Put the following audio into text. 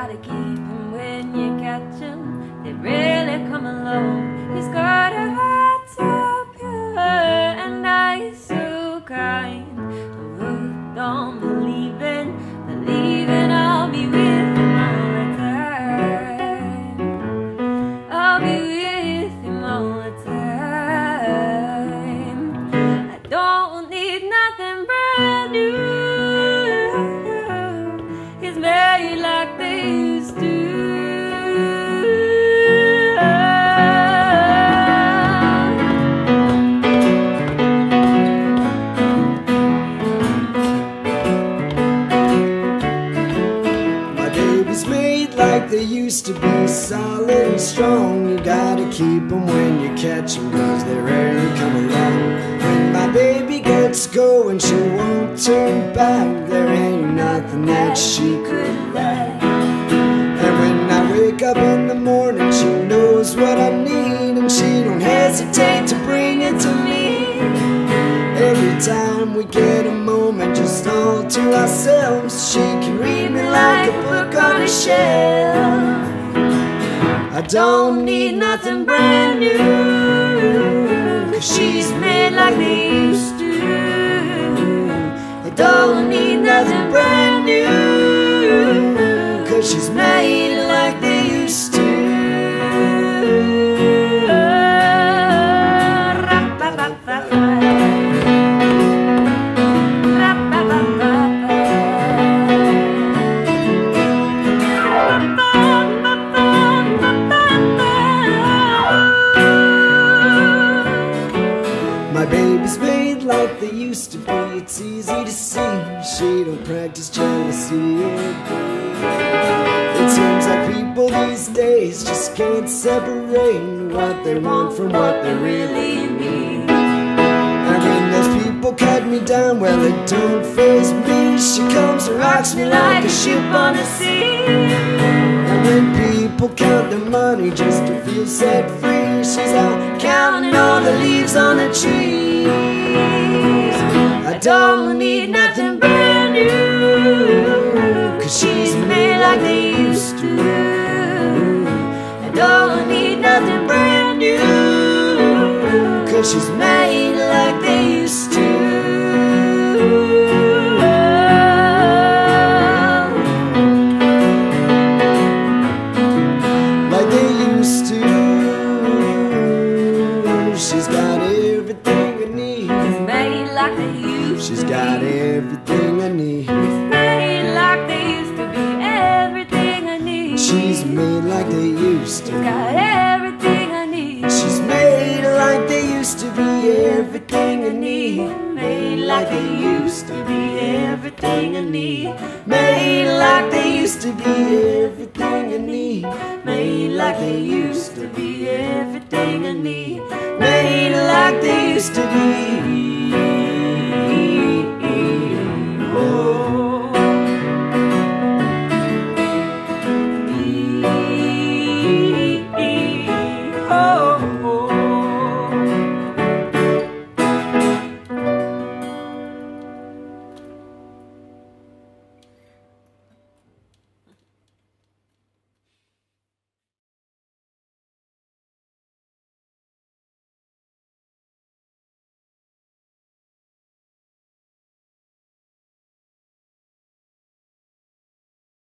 gotta keep him when you catch him. They really come along. He's got a heart so pure and eyes so kind. I'm hooked on believing I'll be with him all the time. I'll be with him all the time. I don't need nothing brand new. He's made like they used to. Like they used to be, solid and strong. You gotta keep them when you catch them, cause they rarely come along. When my baby gets going, she won't turn back. There ain't nothing that she could lack. And when I wake up in the morning, she knows what I need, and she don't hesitate to bring it to me. Every time we get a moment just all to ourselves, she can read me like a book on a shelf. I don't need nothing brand new, cause she's made like they used to. I don't need nothing brand new, cause she's made like they used to. My baby's made like they used to be. It's easy to see she don't practice jealousy or greed. It seems like people these days just can't separate what they want from what they really need. And when those people cut me down, well, it don't faze me. She comes and rocks me like a ship on the sea. And when people count their money just to feel set free, she's out counting all the leaves on the trees. I don't need nothing brand new, cause she's made like they used to. I don't need nothing brand new, cause she's made like they used to. Like they used to. She's got everything I need. He's made like they used to. She's got everything I need. He's made like they used to be. Everything I need. She's made like they used to. He's got everything I need. She's made like they used to be. Everything I need. Made like they used to be. Everything I need. Made like they used to be. Everything I need. Made like they used to be. Everything I need. Made like they used to be.